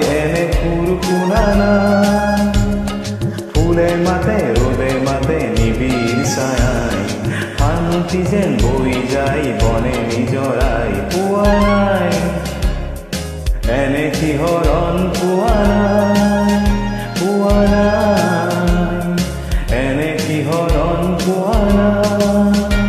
এনে কুৰকুৰানা ফুলে মাতে ৰ'দে মাতে নিবিড় ছায়াই শান্তি যেন বৈ যায় বনে নিজৰাই পোৱা নাই এনে শিহৰণ পোৱা নাই এনে শিহৰণ পোৱা নাই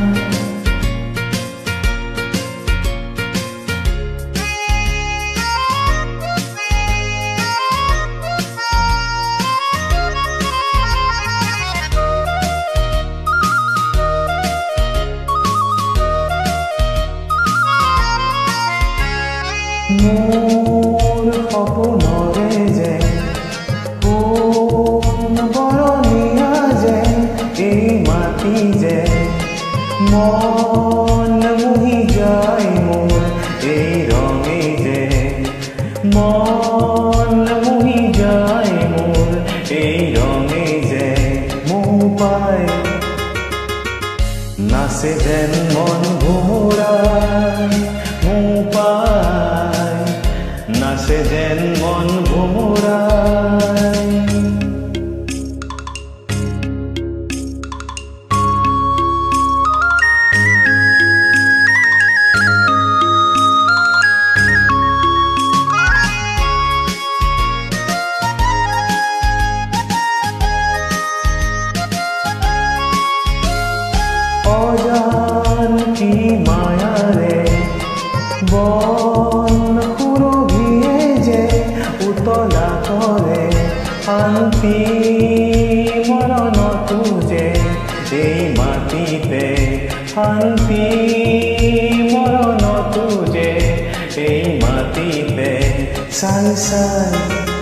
মোৰ সপোনৰে যে কোন বৰণীয়া যে এই মাটি যে মন মুহি যায় মোৰ এই ৰঙে যে মন মুহি যায় মোৰ এই ৰঙে যে মোহ পায় নাচে যেন মন ভোমোৰাই মোহ পায় নাচে যেন মন ভোমোৰাই অজান কি মায়াৰে বন সুৰভিয়ে যে উতলা কৰে শান্তি মৰণতো যে এই মাটিতে শান্তি মৰণতো যে এই মাটিতে চাই চাই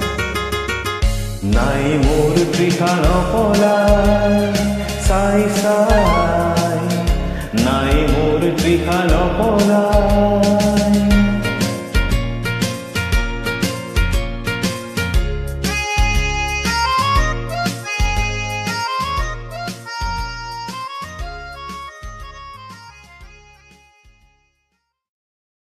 নাই মোৰ তৃষা নপলাই চাই চাই নাই মোৰ তৃষা নপলাই